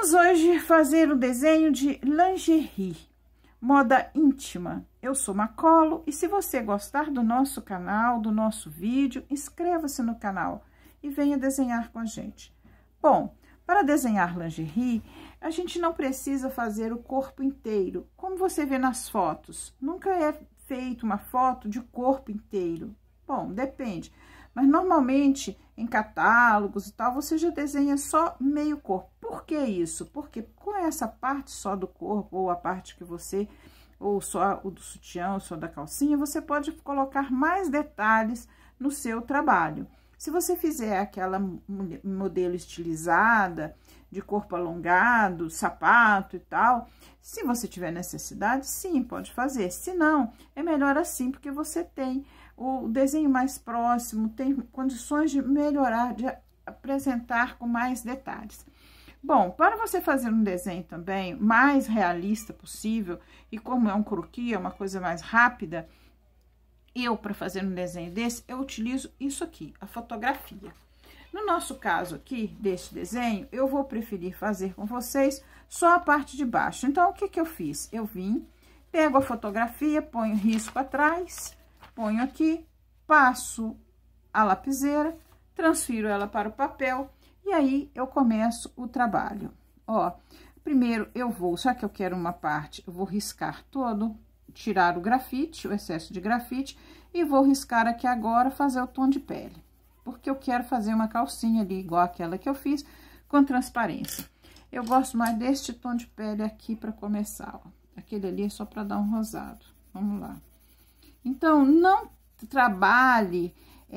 Vamos hoje fazer o desenho de lingerie, moda íntima. Eu sou Macolo e se você gostar do nosso canal, do nosso vídeo, inscreva-se no canal e venha desenhar com a gente. Bom, para desenhar lingerie, a gente não precisa fazer o corpo inteiro, como você vê nas fotos. Nunca é feita uma foto de corpo inteiro. Bom, depende. Mas, normalmente, em catálogos e tal, você já desenha só meio corpo. Por que isso? Porque com essa parte só do corpo, ou a parte que você, ou só o do sutiã, ou só da calcinha, você pode colocar mais detalhes no seu trabalho. Se você fizer aquela modelo estilizada, de corpo alongado, sapato e tal, se você tiver necessidade, sim, pode fazer. Se não, é melhor assim, porque você tem o desenho mais próximo, tem condições de melhorar, de apresentar com mais detalhes. Bom, para você fazer um desenho também mais realista possível, e como é um croquis, é uma coisa mais rápida, para fazer um desenho desse, eu utilizo isso aqui, a fotografia. No nosso caso aqui, deste desenho, eu vou preferir fazer com vocês só a parte de baixo. Então, o que que eu fiz? Eu vim, pego a fotografia, ponho risco atrás, ponho aqui, passo a lapiseira, transfiro ela para o papel e aí eu começo o trabalho. Ó, primeiro eu vou, já que eu quero uma parte, eu vou riscar todo, tirar o grafite, o excesso de grafite, e vou riscar aqui agora, fazer o tom de pele. Porque eu quero fazer uma calcinha ali, igual aquela que eu fiz, com transparência. Eu gosto mais deste tom de pele aqui para começar, ó. Aquele ali é só para dar um rosado. Vamos lá. Então, não trabalhe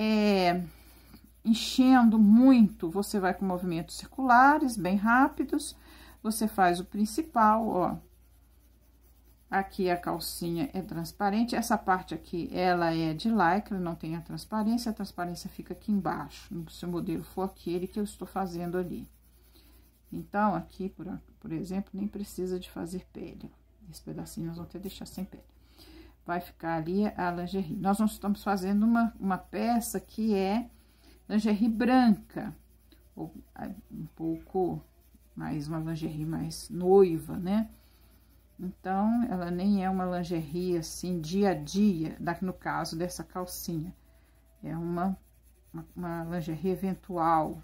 enchendo muito, você vai com movimentos circulares, bem rápidos. Você faz o principal, ó. Aqui a calcinha é transparente, essa parte aqui, ela é de lycra, não tem a transparência fica aqui embaixo, se o modelo for aquele que eu estou fazendo ali. Então, aqui, por exemplo, nem precisa de fazer pele, esse pedacinho nós vamos ter que deixar sem pele. Vai ficar ali a lingerie. Nós não estamos fazendo uma peça que é lingerie branca, ou um pouco mais, uma lingerie mais noiva, né? Então, ela nem é uma lingerie, assim, dia a dia, no caso dessa calcinha. É uma lingerie eventual.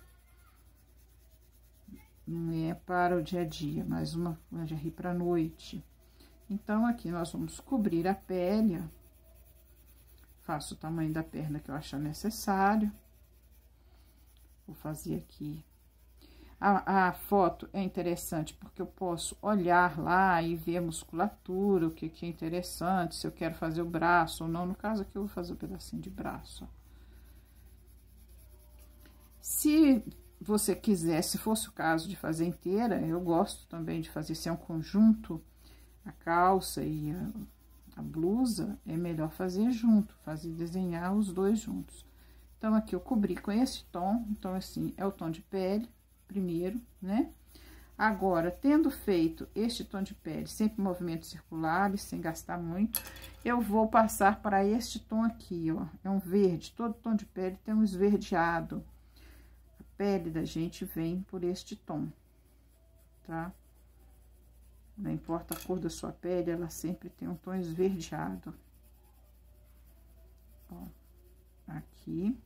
Não é para o dia a dia, mas uma lingerie para a noite. Então, aqui nós vamos cobrir a pele, ó. Faço o tamanho da perna que eu achar necessário. Vou fazer aqui. A foto é interessante porque eu posso olhar lá e ver a musculatura, o que é interessante, se eu quero fazer o braço ou não. No caso aqui, eu vou fazer um pedacinho de braço, ó. Se você quiser, se fosse o caso de fazer inteira, eu gosto também de fazer, se é um conjunto, a calça e a blusa, é melhor fazer junto, desenhar os dois juntos. Então, aqui eu cobri com esse tom, então, assim, é o tom de pele. Primeiro, né? Agora, tendo feito este tom de pele, sempre movimentos circulares, sem gastar muito, eu vou passar para este tom aqui, ó. É um verde, todo tom de pele tem um esverdeado. A pele da gente vem por este tom, tá? Não importa a cor da sua pele, ela sempre tem um tom esverdeado. Ó, aqui.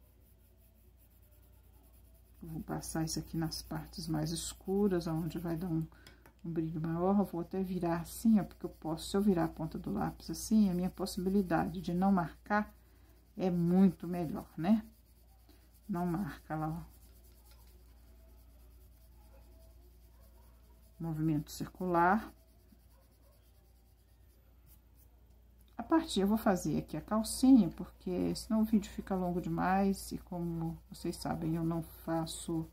Vou passar isso aqui nas partes mais escuras, onde vai dar um brilho maior. Eu vou até virar assim, ó, porque eu posso, se eu virar a ponta do lápis assim, a minha possibilidade de não marcar é muito melhor, né? Não marca lá, ó. Movimento circular. A partir, eu vou fazer aqui a calcinha, porque senão o vídeo fica longo demais, e como vocês sabem, eu não faço,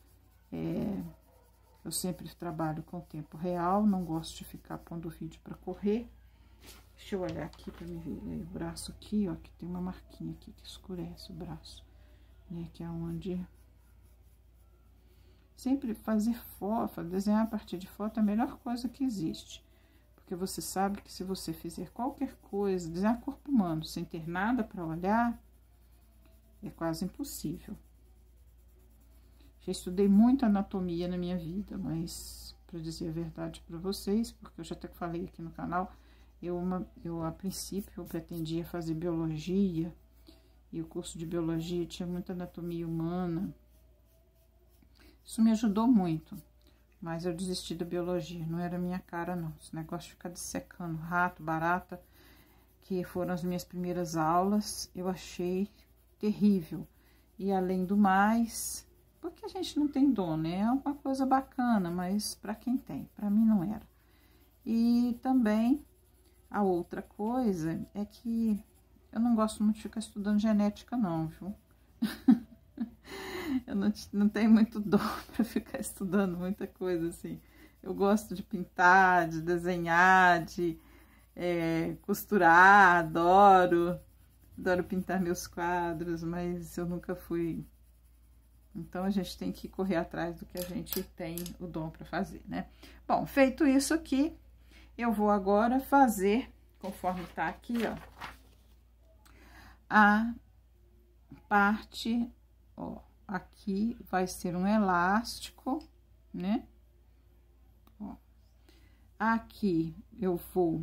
eu sempre trabalho com tempo real, não gosto de ficar pondo o vídeo para correr. Deixa eu olhar aqui para me ver, o braço aqui, ó, que tem uma marquinha aqui que escurece o braço, né, que é onde... Sempre fazer foto, desenhar a partir de foto é a melhor coisa que existe. Porque você sabe que se você fizer qualquer coisa, desenhar corpo humano, sem ter nada para olhar, é quase impossível. Já estudei muito anatomia na minha vida, mas, para dizer a verdade para vocês, porque eu já até falei aqui no canal, eu a princípio, eu pretendia fazer biologia, e o curso de biologia tinha muita anatomia humana. Isso me ajudou muito, mas eu desisti da biologia, não era minha cara não. Esse negócio de ficar dissecando rato, barata, que foram as minhas primeiras aulas, eu achei terrível. E além do mais, porque a gente não tem dom, né? É uma coisa bacana, mas para quem tem, para mim não era. E também a outra coisa é que eu não gosto muito de ficar estudando genética não, viu? Eu não tenho muito dom para ficar estudando muita coisa assim. Eu gosto de pintar, de desenhar, de costurar, adoro pintar meus quadros, mas eu nunca fui. Então, a gente tem que correr atrás do que a gente tem o dom para fazer, né? Bom, feito isso aqui, eu vou agora fazer, conforme tá aqui, ó, a parte, ó, aqui vai ser um elástico, né? Ó, aqui eu vou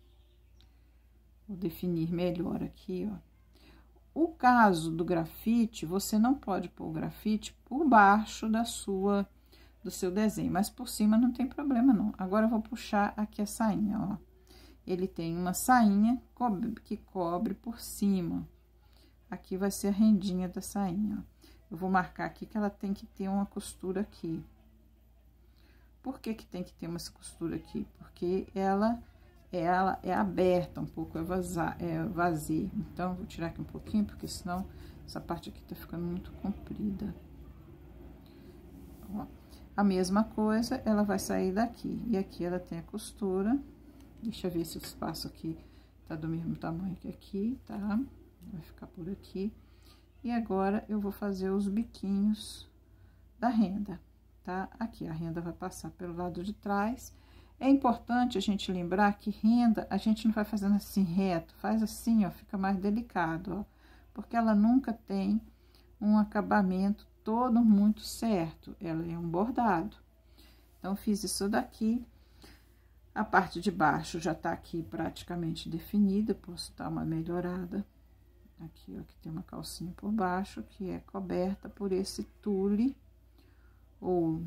definir melhor aqui, ó. O caso do grafite, você não pode pôr o grafite por baixo do seu desenho, mas por cima não tem problema não. Agora eu vou puxar aqui a sainha, ó. Ele tem uma sainha que cobre por cima. Aqui vai ser a rendinha da sainha, ó. Eu vou marcar aqui que ela tem que ter uma costura aqui. Por que que tem que ter uma costura aqui? Porque ela é aberta um pouco, é vazia. Então, vou tirar aqui um pouquinho, porque senão essa parte aqui tá ficando muito comprida. Ó, a mesma coisa, ela vai sair daqui. E aqui ela tem a costura. Deixa eu ver se o espaço aqui tá do mesmo tamanho que aqui, tá? Vai ficar por aqui. E agora, eu vou fazer os biquinhos da renda, tá? Aqui, a renda vai passar pelo lado de trás. É importante a gente lembrar que renda, a gente não vai fazendo assim reto, faz assim, ó, fica mais delicado, ó. Porque ela nunca tem um acabamento todo muito certo, ela é um bordado. Então, fiz isso daqui. A parte de baixo já tá aqui praticamente definida, posso dar uma melhorada. Aqui, ó, que tem uma calcinha por baixo, que é coberta por esse tule, ou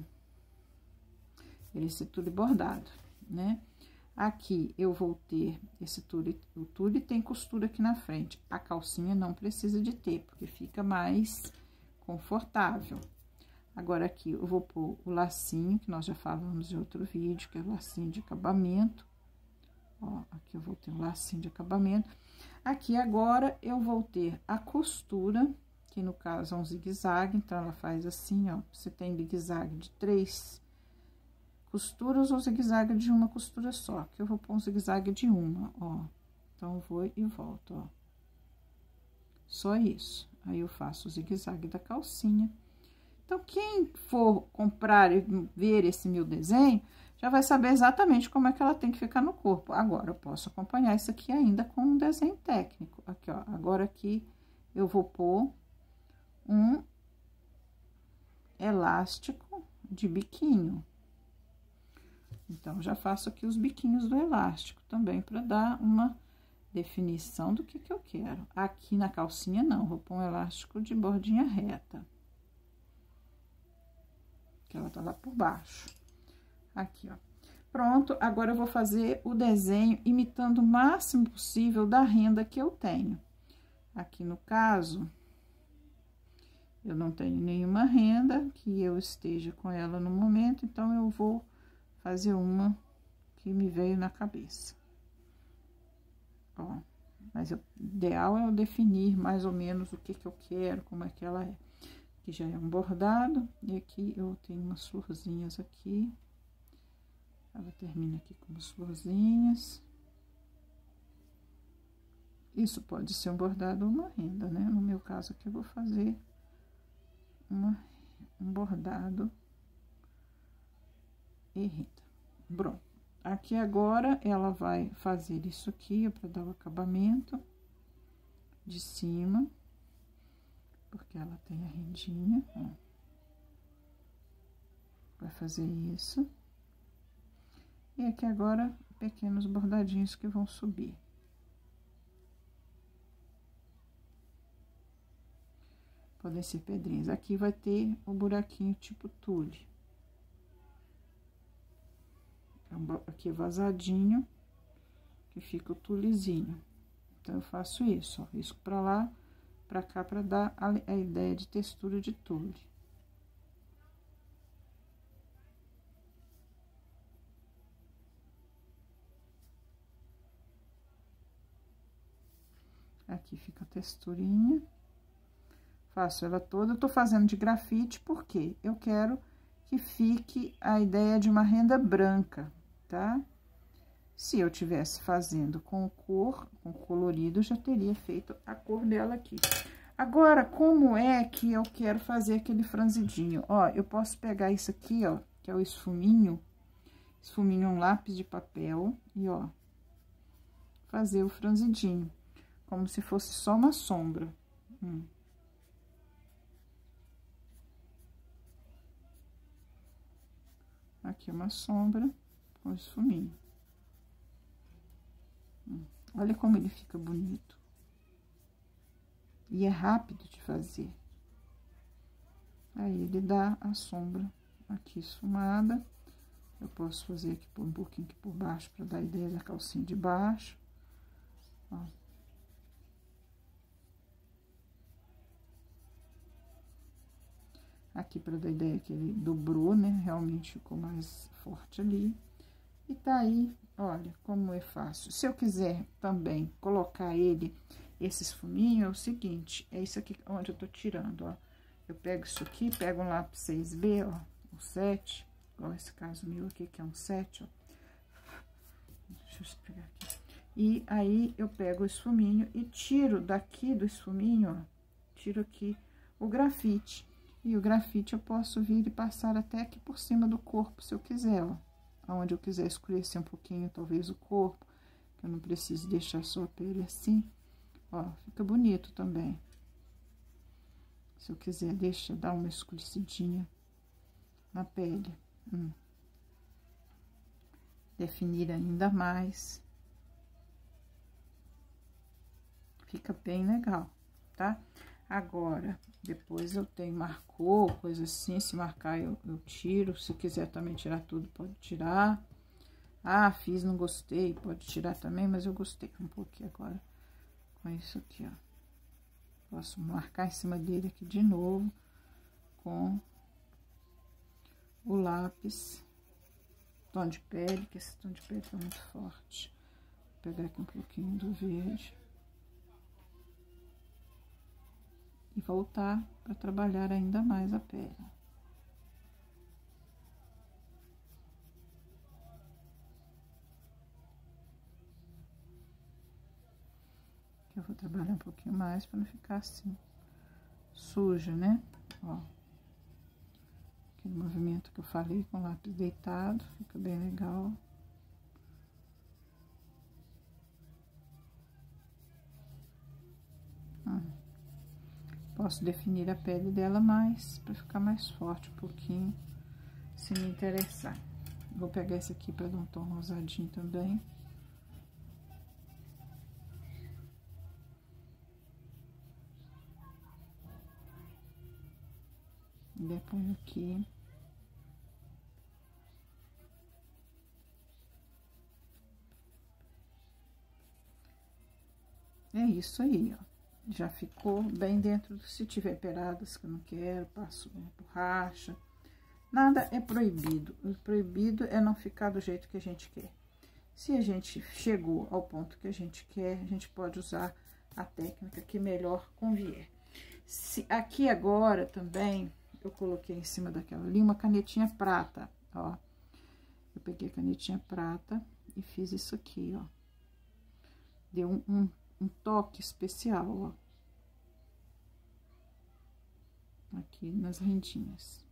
esse tule bordado, né? Aqui, eu vou ter esse tule, o tule tem costura aqui na frente, a calcinha não precisa de ter, porque fica mais confortável. Agora, aqui, eu vou pôr o lacinho, que nós já falamos em outro vídeo, que é o lacinho de acabamento. Ó, aqui eu vou ter um lacinho de acabamento. Aqui, agora, eu vou ter a costura, que no caso é um zigue-zague, então, ela faz assim, ó. Você tem zigue-zague de 3 costuras ou zigue-zague de uma costura só, que eu vou pôr um zigue-zague de uma, ó. Então, eu vou e volto, ó. Só isso. Aí, eu faço o zigue-zague da calcinha. Então, quem for comprar e ver esse meu desenho, já vai saber exatamente como é que ela tem que ficar no corpo. Agora, eu posso acompanhar isso aqui ainda com um desenho técnico. Aqui, ó, agora aqui eu vou pôr um elástico de biquinho. Então, já faço aqui os biquinhos do elástico também, para dar uma definição do que eu quero. Aqui na calcinha, não, vou pôr um elástico de bordinha reta. Que ela tá lá por baixo. Aqui, ó. Pronto, agora eu vou fazer o desenho imitando o máximo possível da renda que eu tenho. Aqui no caso, eu não tenho nenhuma renda que eu esteja com ela no momento, então eu vou fazer uma que me veio na cabeça. Ó, mas o ideal é eu definir mais ou menos o que eu quero, como é que ela é. Aqui já é um bordado, e aqui eu tenho umas florzinhas aqui. Ela termina aqui com umas florzinhas. Isso pode ser um bordado ou uma renda, né? No meu caso aqui eu vou fazer um bordado e renda. Pronto. Aqui agora ela vai fazer isso aqui, para dar o acabamento de cima. Porque ela tem a rendinha, ó. Vai fazer isso. E aqui agora, pequenos bordadinhos que vão subir. Podem ser pedrinhas. Aqui vai ter o buraquinho tipo tule. Aqui vazadinho, que fica o tulezinho. Então, eu faço isso, ó. Risco pra lá, pra cá, pra dar a ideia de textura de tule. Aqui fica a texturinha. Faço ela toda. Eu tô fazendo de grafite porque eu quero que fique a ideia de uma renda branca, tá? Se eu tivesse fazendo com colorido, já teria feito a cor dela aqui. Agora, como é que eu quero fazer aquele franzidinho? Ó, eu posso pegar isso aqui, ó, que é o esfuminho. Esfuminho é um lápis de papel e, ó, fazer o franzidinho. Como se fosse só uma sombra. Aqui uma sombra com esfuminho. Olha como ele fica bonito. E é rápido de fazer. Aí, ele dá a sombra aqui esfumada. Eu posso fazer aqui um pouquinho aqui por baixo, pra dar a ideia da calcinha de baixo. Ó. Aqui pra dar a ideia que ele dobrou, né? Realmente ficou mais forte ali. E tá aí, olha, como é fácil. Se eu quiser também colocar esse esfuminho, é o seguinte, é isso aqui onde eu tô tirando, ó. Eu pego isso aqui, pego um lápis 6B, ó, o 7, igual esse caso meu aqui, que é um 7, ó. Deixa eu explicar aqui. E aí, eu pego o esfuminho e tiro daqui do esfuminho, ó, tiro aqui o grafite. E o grafite eu posso vir e passar até aqui por cima do corpo, se eu quiser, ó. Onde eu quiser escurecer um pouquinho, talvez, o corpo, que eu não preciso deixar só a pele assim. Ó, fica bonito também. Se eu quiser, dar uma escurecidinha na pele. Definir ainda mais. Fica bem legal, tá? Agora, depois eu tenho marcou, coisa assim, se marcar eu tiro, se quiser também tirar tudo, pode tirar. Ah, fiz, não gostei, pode tirar também, mas eu gostei um pouquinho agora com isso aqui, ó. Posso marcar em cima dele aqui de novo com o lápis tom de pele, que esse tom de pele tá muito forte. Vou pegar aqui um pouquinho do verde. E voltar para trabalhar ainda mais a pele. Eu vou trabalhar um pouquinho mais para não ficar assim suja, né? Ó. Aquele movimento que eu falei com o lápis deitado, fica bem legal. Posso definir a pele dela mais, pra ficar mais forte um pouquinho, se me interessar. Vou pegar esse aqui pra dar um tom rosadinho também. E depois aqui. É isso aí, ó. Já ficou bem dentro, se tiver peradas que eu não quero, passo uma borracha. Nada é proibido. O proibido é não ficar do jeito que a gente quer. Se a gente chegou ao ponto que a gente quer, a gente pode usar a técnica que melhor convier. Aqui agora também, eu coloquei em cima daquela ali uma canetinha prata, ó. Eu peguei a canetinha prata e fiz isso aqui, ó. Deu um toque especial, ó. Aqui nas rendinhas.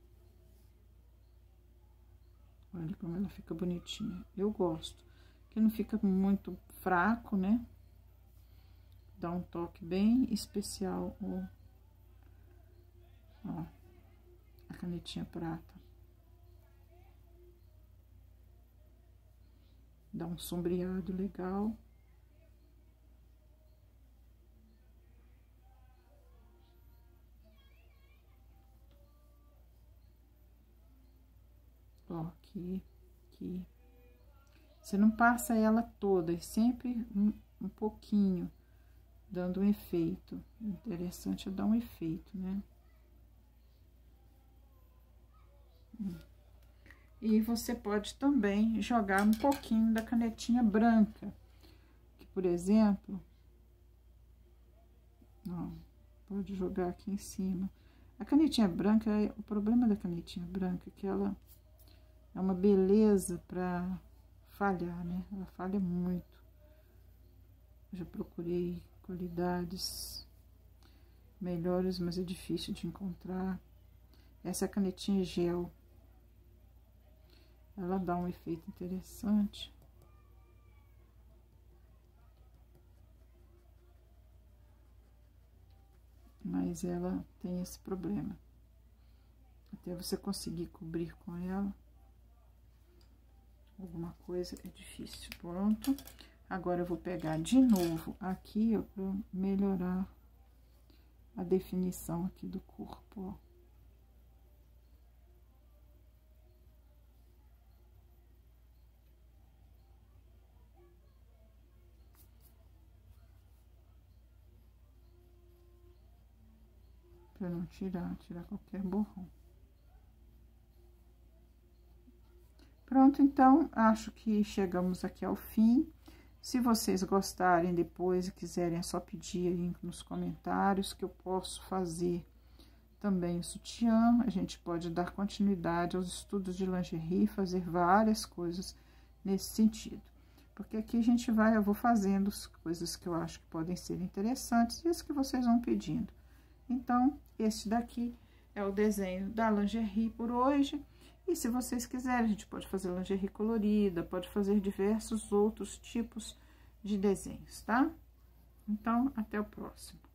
Olha como ela fica bonitinha. Eu gosto. Que não fica muito fraco, né? Dá um toque bem especial, ó. A canetinha prata. Dá um sombreado legal. Ó, aqui. Você não passa ela toda, é sempre um pouquinho, dando um efeito. O interessante é dar um efeito, né? E você pode também jogar um pouquinho da canetinha branca, que, por exemplo, ó, pode jogar aqui em cima. A canetinha branca, o problema da canetinha branca é que ela é uma beleza pra falhar, né? Ela falha muito. Eu já procurei qualidades melhores, mas é difícil de encontrar. Essa é a canetinha gel. Ela dá um efeito interessante. Mas ela tem esse problema. Até você conseguir cobrir com ela alguma coisa é difícil. Pronto. Agora eu vou pegar de novo aqui, ó, pra melhorar a definição aqui do corpo, ó. Pra não tirar qualquer borrão. Pronto, então, acho que chegamos aqui ao fim. Se vocês gostarem depois e quiserem, é só pedir aí nos comentários que eu posso fazer também o sutiã. A gente pode dar continuidade aos estudos de lingerie, fazer várias coisas nesse sentido. Porque aqui eu vou fazendo as coisas que eu acho que podem ser interessantes e as que vocês vão pedindo. Então, este daqui é o desenho da lingerie por hoje. E se vocês quiserem, a gente pode fazer lingerie colorida, pode fazer diversos outros tipos de desenhos, tá? Então, até o próximo.